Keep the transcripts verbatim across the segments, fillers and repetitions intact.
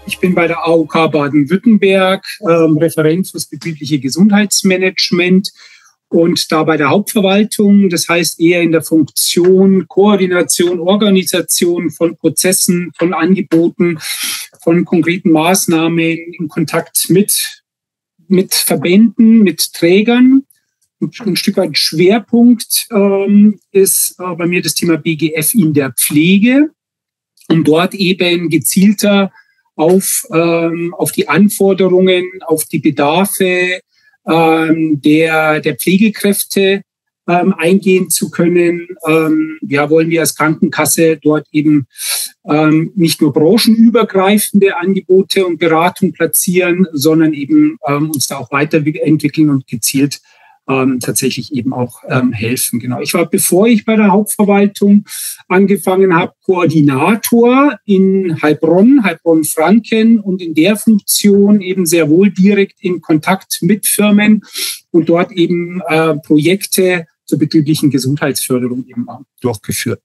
Ich bin bei der A O K Baden-Württemberg ähm, Referent fürs betriebliche Gesundheitsmanagement und da bei der Hauptverwaltung, das heißt eher in der Funktion Koordination, Organisation von Prozessen, von Angeboten, von konkreten Maßnahmen in Kontakt mit, mit Verbänden, mit Trägern. Und ein Stück weit Schwerpunkt ähm, ist äh, bei mir das Thema B G F in der Pflege, um dort eben gezielter auf, ähm, auf die Anforderungen, auf die Bedarfe ähm, der, der Pflegekräfte ähm, eingehen zu können. Ähm, ja, wollen wir als Krankenkasse dort eben ähm, nicht nur branchenübergreifende Angebote und Beratung platzieren, sondern eben ähm, uns da auch weiterentwickeln und gezielt Ähm, tatsächlich eben auch ähm, helfen. Genau. Ich war, bevor ich bei der Hauptverwaltung angefangen habe, Koordinator in Heilbronn, Heilbronn-Franken und in der Funktion eben sehr wohl direkt in Kontakt mit Firmen und dort eben äh, Projekte zur betrieblichen Gesundheitsförderung eben durchgeführt.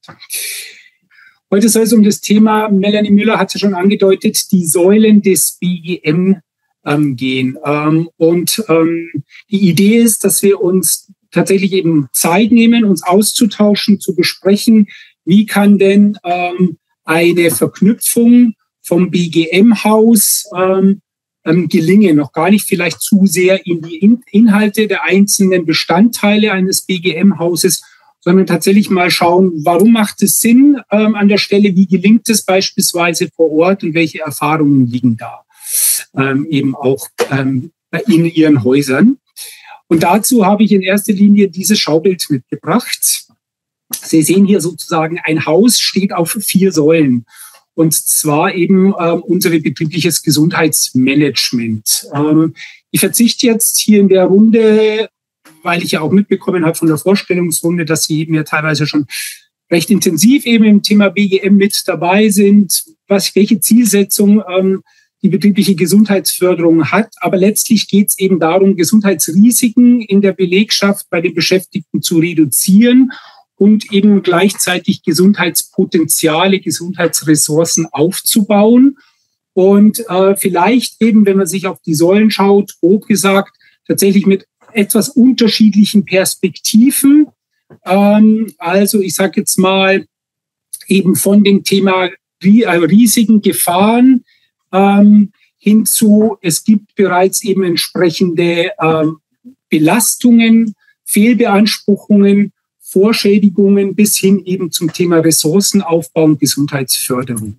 Heute soll es um das Thema, Melanie Müller hat es ja schon angedeutet, die Säulen des B G M Ähm, gehen. Ähm, und ähm, die Idee ist, dass wir uns tatsächlich eben Zeit nehmen, uns auszutauschen, zu besprechen, wie kann denn ähm, eine Verknüpfung vom B G M-Haus ähm, ähm, gelingen. Noch gar nicht vielleicht zu sehr in die in Inhalte der einzelnen Bestandteile eines B G M-Hauses, sondern tatsächlich mal schauen, warum macht es Sinn ähm, an der Stelle, wie gelingt es beispielsweise vor Ort und welche Erfahrungen liegen da. Ähm, eben auch ähm, in ihren Häusern. Und dazu habe ich in erster Linie dieses Schaubild mitgebracht. Sie sehen hier sozusagen, ein Haus steht auf vier Säulen. Und zwar eben ähm, unser betriebliches Gesundheitsmanagement. Ähm, ich verzichte jetzt hier in der Runde, weil ich ja auch mitbekommen habe von der Vorstellungsrunde, dass Sie eben ja teilweise schon recht intensiv eben im Thema B G M mit dabei sind, was, welche Zielsetzung ähm, die betriebliche Gesundheitsförderung hat. Aber letztlich geht es eben darum, Gesundheitsrisiken in der Belegschaft bei den Beschäftigten zu reduzieren und eben gleichzeitig Gesundheitspotenziale, Gesundheitsressourcen aufzubauen. Und äh, vielleicht eben, wenn man sich auf die Säulen schaut, grob gesagt, tatsächlich mit etwas unterschiedlichen Perspektiven. Ähm, also ich sage jetzt mal eben von dem Thema Risiken, Gefahren, Ähm, hinzu, es gibt bereits eben entsprechende ähm, Belastungen, Fehlbeanspruchungen, Vorschädigungen bis hin eben zum Thema Ressourcenaufbau und Gesundheitsförderung.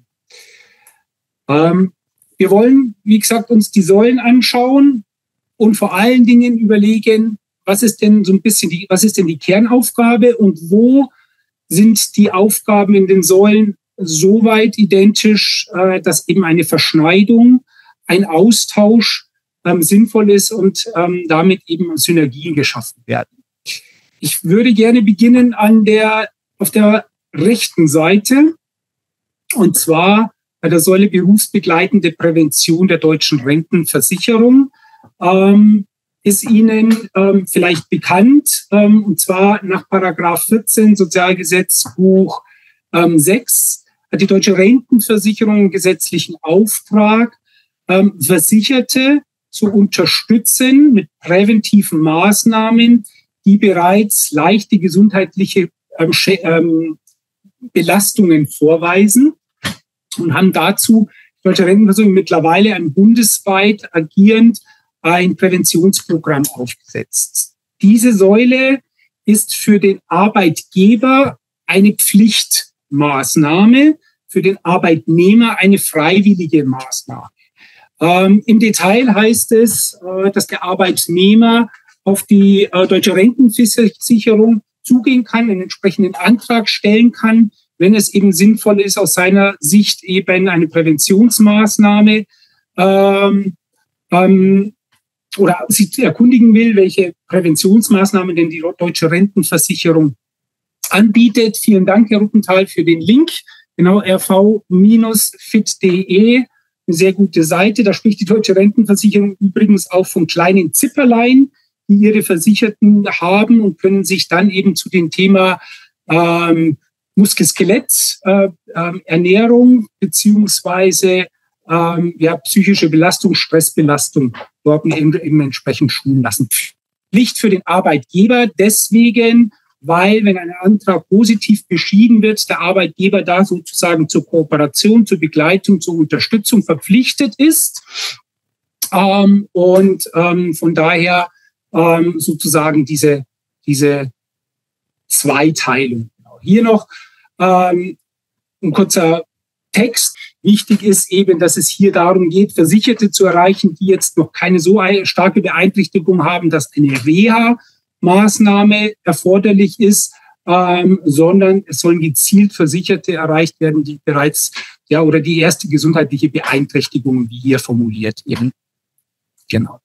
Ähm, wir wollen, wie gesagt, uns die Säulen anschauen und vor allen Dingen überlegen, was ist denn so ein bisschen die, was ist denn die Kernaufgabe und wo sind die Aufgaben in den Säulen so weit identisch, äh, dass eben eine Verschneidung, ein Austausch ähm, sinnvoll ist und ähm, damit eben Synergien geschaffen werden. Ich würde gerne beginnen an der, auf der rechten Seite, und zwar bei der Säule berufsbegleitende Prävention der deutschen Rentenversicherung. Ähm, ist Ihnen ähm, vielleicht bekannt, ähm, und zwar nach Paragraph vierzehn Sozialgesetzbuch ähm, sechs hat die deutsche Rentenversicherung einen gesetzlichen Auftrag, ähm, Versicherte zu unterstützen mit präventiven Maßnahmen, die bereits leichte gesundheitliche ähm, ähm, Belastungen vorweisen und haben dazu die deutsche Rentenversicherung mittlerweile ein bundesweit agierend ein Präventionsprogramm aufgesetzt. Diese Säule ist für den Arbeitgeber eine Pflichtmaßnahme, für den Arbeitnehmer eine freiwillige Maßnahme. Ähm, im Detail heißt es, äh, dass der Arbeitnehmer auf die äh, deutsche Rentenversicherung zugehen kann, einen entsprechenden Antrag stellen kann, wenn es eben sinnvoll ist, aus seiner Sicht eben eine Präventionsmaßnahme ähm, ähm, oder sich erkundigen will, welche Präventionsmaßnahmen denn die deutsche Rentenversicherung anbietet. Vielen Dank, Herr Ruppenthal, für den Link. Genau, r v Bindestrich fit punkt de, eine sehr gute Seite. Da spricht die deutsche Rentenversicherung übrigens auch von kleinen Zipperlein, die ihre Versicherten haben und können sich dann eben zu dem Thema ähm, Muskel-Skelett, äh, äh, Ernährung beziehungsweise ähm, ja, psychische Belastung, Stressbelastung dort eben, eben entsprechend schulen lassen. Pflicht für den Arbeitgeber deswegen, weil wenn ein Antrag positiv beschieden wird, der Arbeitgeber da sozusagen zur Kooperation, zur Begleitung, zur Unterstützung verpflichtet ist. Ähm, und ähm, von daher ähm, sozusagen diese, diese Zweiteilung. Hier noch ähm, ein kurzer Text. Wichtig ist eben, dass es hier darum geht, Versicherte zu erreichen, die jetzt noch keine so starke Beeinträchtigung haben, dass eine Reha-Maßnahme erforderlich ist, ähm, sondern es sollen gezielt Versicherte erreicht werden, die bereits, ja, oder die erste gesundheitliche Beeinträchtigung, wie hier formuliert eben. Genau.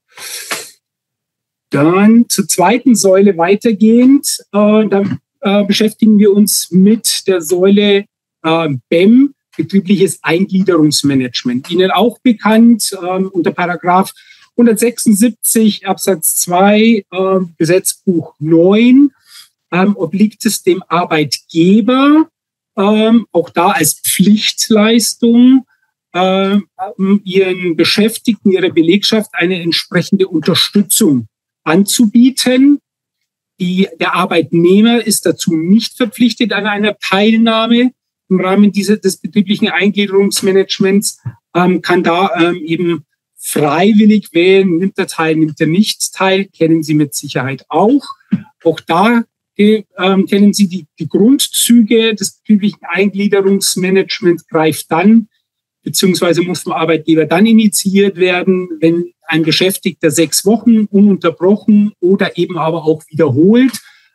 Dann zur zweiten Säule weitergehend, äh, da äh, beschäftigen wir uns mit der Säule äh, B E M, betriebliches Eingliederungsmanagement. Ihnen auch bekannt ähm, unter Paragraph hundertsechsundsiebzig Absatz zwei äh, Gesetzbuch neun ähm, obliegt es dem Arbeitgeber, ähm, auch da als Pflichtleistung, äh, ihren Beschäftigten, ihrer Belegschaft eine entsprechende Unterstützung anzubieten. Die, der Arbeitnehmer ist dazu nicht verpflichtet an einer Teilnahme im Rahmen dieser, des betrieblichen Eingliederungsmanagements, ähm, kann da ähm, eben freiwillig wählen, nimmt er teil, nimmt er nicht teil, kennen Sie mit Sicherheit auch. Auch da äh, ähm, kennen Sie die, die Grundzüge des betrieblichen Eingliederungsmanagements, greift dann, beziehungsweise muss vom Arbeitgeber dann initiiert werden, wenn ein Beschäftigter sechs Wochen ununterbrochen oder eben aber auch wiederholt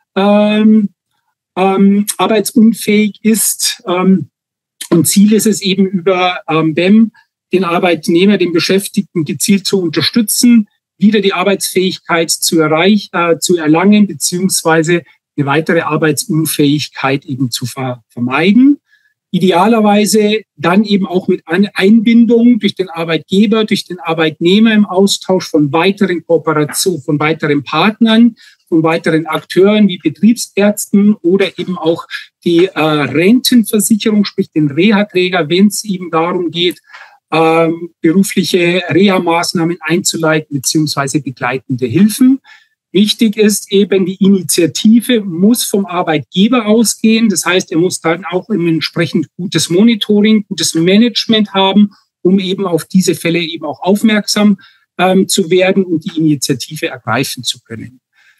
ähm, ähm, arbeitsunfähig ist. Ähm, und Ziel ist es eben über ähm, B E M, den Arbeitnehmer, den Beschäftigten gezielt zu unterstützen, wieder die Arbeitsfähigkeit zu, erreich, äh, zu erlangen, beziehungsweise eine weitere Arbeitsunfähigkeit eben zu ver vermeiden. Idealerweise dann eben auch mit Einbindung durch den Arbeitgeber, durch den Arbeitnehmer im Austausch von weiteren Kooperationen, von weiteren Partnern, von weiteren Akteuren wie Betriebsärzten oder eben auch die äh, Rentenversicherung, sprich den Reha-Träger, wenn es eben darum geht, ähm, berufliche Reha-Maßnahmen einzuleiten beziehungsweise begleitende Hilfen. Wichtig ist eben, die Initiative muss vom Arbeitgeber ausgehen. Das heißt, er muss dann auch ein entsprechend gutes Monitoring, gutes Management haben, um eben auf diese Fälle eben auch aufmerksam ähm, zu werden und die Initiative ergreifen zu können.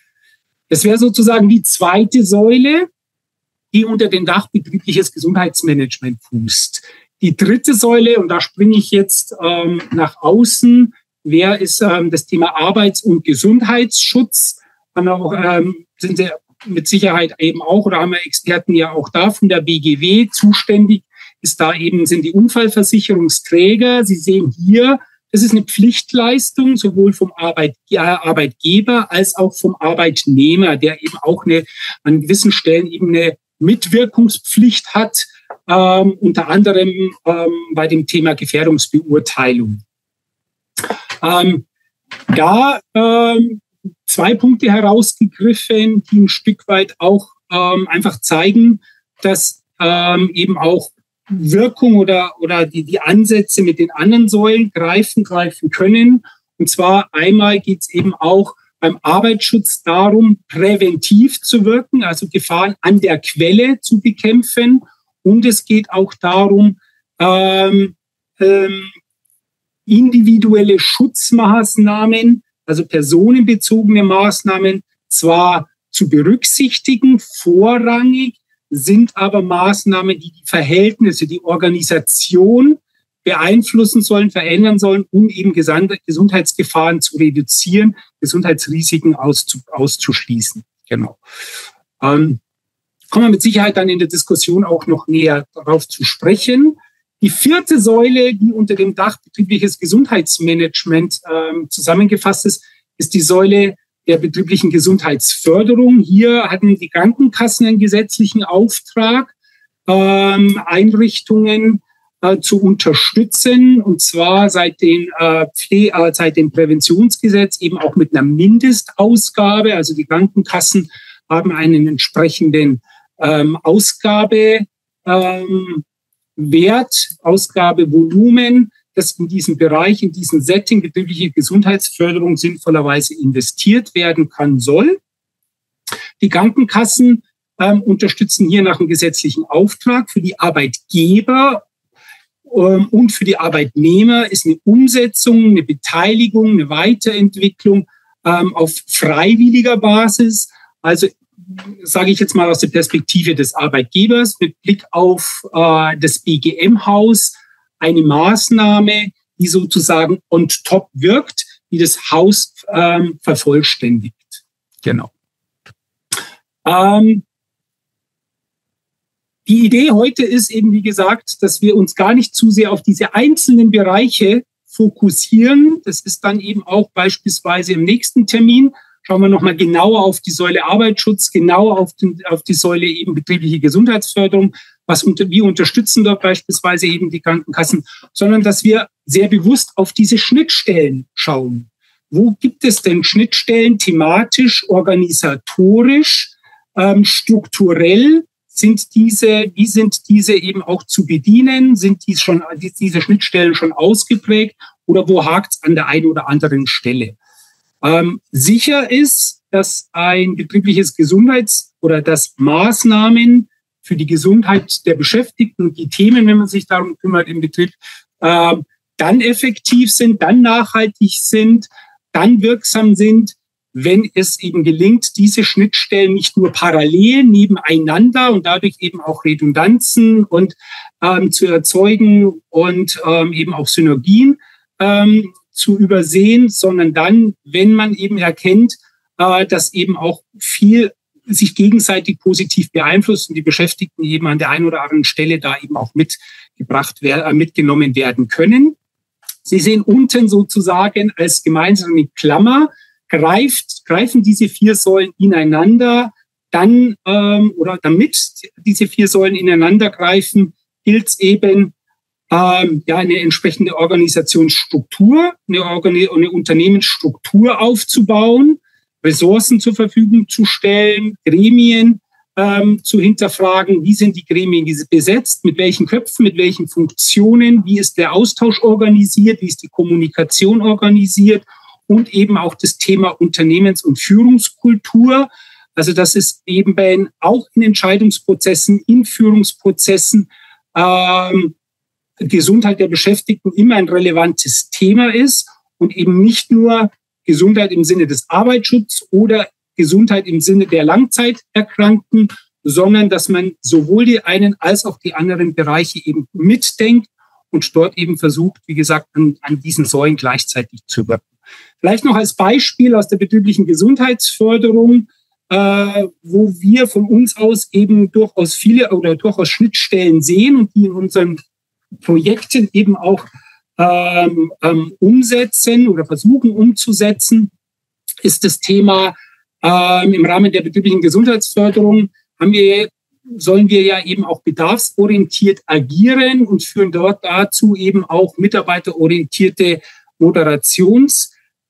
Das wäre sozusagen die zweite Säule, die unter dem Dach betriebliches Gesundheitsmanagement fußt. Die dritte Säule, und da springe ich jetzt ähm, nach außen, wer ist ähm, das Thema Arbeits- und Gesundheitsschutz? Dann auch, ähm, sind Sie mit Sicherheit eben auch, oder haben wir Experten ja auch da von der B G W zuständig, ist da eben, sind die Unfallversicherungsträger. Sie sehen hier, das ist eine Pflichtleistung, sowohl vom Arbeit, ja, Arbeitgeber als auch vom Arbeitnehmer, der eben auch eine, an gewissen Stellen eben eine Mitwirkungspflicht hat, ähm, unter anderem ähm, bei dem Thema Gefährdungsbeurteilung. Ähm, da ähm, zwei Punkte herausgegriffen, die ein Stück weit auch ähm, einfach zeigen, dass ähm, eben auch Wirkung oder, oder die, die Ansätze mit den anderen Säulen greifen, greifen können. Und zwar einmal geht es eben auch beim Arbeitsschutz darum, präventiv zu wirken, also Gefahren an der Quelle zu bekämpfen. Und es geht auch darum, ähm, ähm, individuelle Schutzmaßnahmen, also personenbezogene Maßnahmen, zwar zu berücksichtigen, vorrangig, sind aber Maßnahmen, die die Verhältnisse, die Organisation beeinflussen sollen, verändern sollen, um eben Gesundheitsgefahren zu reduzieren, Gesundheitsrisiken auszu, auszuschließen. Genau. Ähm, kommen wir mit Sicherheit dann in der Diskussion auch noch näher darauf zu sprechen. Die vierte Säule, die unter dem Dach betriebliches Gesundheitsmanagement ähm, zusammengefasst ist, ist die Säule der betrieblichen Gesundheitsförderung. Hier hatten die Krankenkassen einen gesetzlichen Auftrag, ähm, Einrichtungen äh, zu unterstützen, und zwar seit, den, äh, Pfle- äh, seit dem Präventionsgesetz eben auch mit einer Mindestausgabe. Also die Krankenkassen haben einen entsprechenden ähm, Ausgabe, ähm, Wert, Ausgabevolumen, dass in diesem Bereich, in diesem Setting betriebliche Gesundheitsförderung sinnvollerweise investiert werden kann, soll. Die Krankenkassen ähm, unterstützen hier nach einem gesetzlichen Auftrag. Für die Arbeitgeber ähm, und für die Arbeitnehmer ist eine Umsetzung, eine Beteiligung, eine Weiterentwicklung ähm, auf freiwilliger Basis. Also sage ich jetzt mal aus der Perspektive des Arbeitgebers mit Blick auf äh, das B G M-Haus, eine Maßnahme, die sozusagen on top wirkt, die das Haus ähm, vervollständigt. Genau. Ähm, die Idee heute ist eben, wie gesagt, dass wir uns gar nicht zu sehr auf diese einzelnen Bereiche fokussieren. Das ist dann eben auch beispielsweise im nächsten Termin. Schauen wir nochmal genauer auf die Säule Arbeitsschutz, genauer auf, den, auf die Säule eben betriebliche Gesundheitsförderung, was unter, wir unterstützen dort beispielsweise eben die Krankenkassen, sondern dass wir sehr bewusst auf diese Schnittstellen schauen. Wo gibt es denn Schnittstellen thematisch, organisatorisch, ähm, strukturell? Sind diese, wie sind diese eben auch zu bedienen? Sind die schon, diese Schnittstellen schon ausgeprägt oder wo hakt es an der einen oder anderen Stelle? Ähm, sicher ist, dass ein betriebliches Gesundheits- oder dass Maßnahmen für die Gesundheit der Beschäftigten und die Themen, wenn man sich darum kümmert im Betrieb, äh, dann effektiv sind, dann nachhaltig sind, dann wirksam sind, wenn es eben gelingt, diese Schnittstellen nicht nur parallel nebeneinander und dadurch eben auch Redundanzen und ähm, zu erzeugen und ähm, eben auch Synergien ähm, zu übersehen, sondern dann, wenn man eben erkennt, äh, dass eben auch viel sich gegenseitig positiv beeinflusst und die Beschäftigten eben an der einen oder anderen Stelle da eben auch mitgebracht werden, äh, mitgenommen werden können. Sie sehen unten sozusagen als gemeinsame Klammer, greift, greifen diese vier Säulen ineinander, dann ähm, oder damit diese vier Säulen ineinander greifen, gilt es eben, ähm, ja, eine entsprechende Organisationsstruktur, eine, Organi- eine Unternehmensstruktur aufzubauen, Ressourcen zur Verfügung zu stellen, Gremien ähm, zu hinterfragen, wie sind die Gremien besetzt, mit welchen Köpfen, mit welchen Funktionen, wie ist der Austausch organisiert, wie ist die Kommunikation organisiert und eben auch das Thema Unternehmens- und Führungskultur. Also das ist eben bei, auch in Entscheidungsprozessen, in Führungsprozessen ähm, Gesundheit der Beschäftigten immer ein relevantes Thema ist und eben nicht nur Gesundheit im Sinne des Arbeitsschutzes oder Gesundheit im Sinne der Langzeiterkrankten, sondern dass man sowohl die einen als auch die anderen Bereiche eben mitdenkt und dort eben versucht, wie gesagt, an, an diesen Säulen gleichzeitig zu wirken. Vielleicht noch als Beispiel aus der betrieblichen Gesundheitsförderung, äh, wo wir von uns aus eben durchaus viele oder durchaus Schnittstellen sehen und die in unseren Projekten eben auch ähm, ähm, umsetzen oder versuchen umzusetzen, ist das Thema ähm, im Rahmen der betrieblichen Gesundheitsförderung haben wir, sollen wir ja eben auch bedarfsorientiert agieren und führen dort dazu eben auch mitarbeiterorientierte Moderationsformate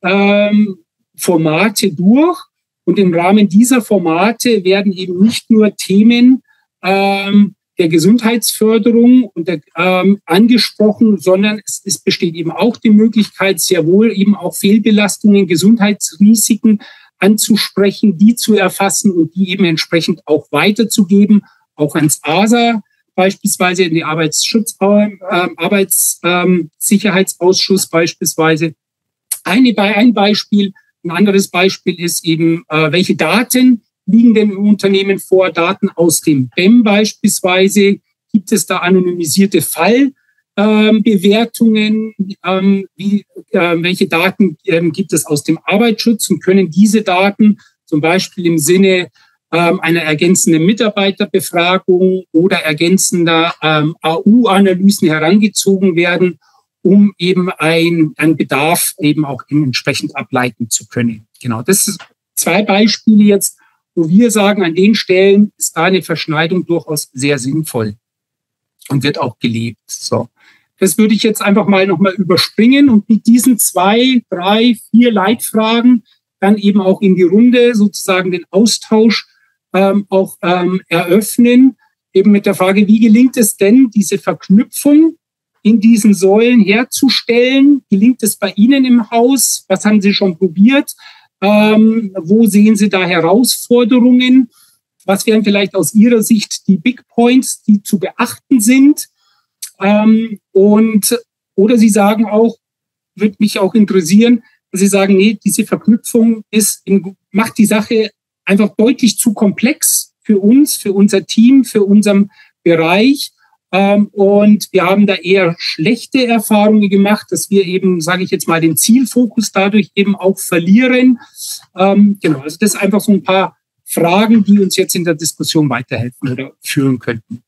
ähm, durch. Und im Rahmen dieser Formate werden eben nicht nur Themen ähm, der Gesundheitsförderung und der, ähm, angesprochen, sondern es, es besteht eben auch die Möglichkeit, sehr wohl eben auch Fehlbelastungen, Gesundheitsrisiken anzusprechen, die zu erfassen und die eben entsprechend auch weiterzugeben, auch ans A S A beispielsweise, in den Arbeitsschutz, äh, Arbeitssicherheitsausschuss beispielsweise. Eine, ein Beispiel, ein anderes Beispiel ist eben, äh, welche Daten liegen denn im Unternehmen vor, Daten aus dem B E M beispielsweise, gibt es da anonymisierte Fallbewertungen, ähm, wie, äh, welche Daten ähm, gibt es aus dem Arbeitsschutz und können diese Daten zum Beispiel im Sinne ähm, einer ergänzenden Mitarbeiterbefragung oder ergänzender ähm, A U-Analysen herangezogen werden, um eben ein, einen Bedarf eben auch entsprechend ableiten zu können. Genau, das sind zwei Beispiele jetzt, wo wir sagen, an den Stellen ist da eine Verschneidung durchaus sehr sinnvoll und wird auch gelebt. So, das würde ich jetzt einfach mal nochmal überspringen und mit diesen zwei, drei, vier Leitfragen dann eben auch in die Runde sozusagen den Austausch ähm, auch ähm, eröffnen, eben mit der Frage, wie gelingt es denn, diese Verknüpfung in diesen Säulen herzustellen? Gelingt es bei Ihnen im Haus? Was haben Sie schon probiert? Ähm, wo sehen Sie da Herausforderungen? Was wären vielleicht aus Ihrer Sicht die Big Points, die zu beachten sind? Ähm, und oder Sie sagen auch, würde mich auch interessieren, dass Sie sagen, nee, diese Verknüpfung ist in, macht die Sache einfach deutlich zu komplex für uns, für unser Team, für unseren Bereich. Ähm, und wir haben da eher schlechte Erfahrungen gemacht, dass wir eben, sage ich jetzt mal, den Zielfokus dadurch eben auch verlieren. Ähm, genau, also das ist einfach so ein paar Fragen, die uns jetzt in der Diskussion weiterhelfen oder führen könnten.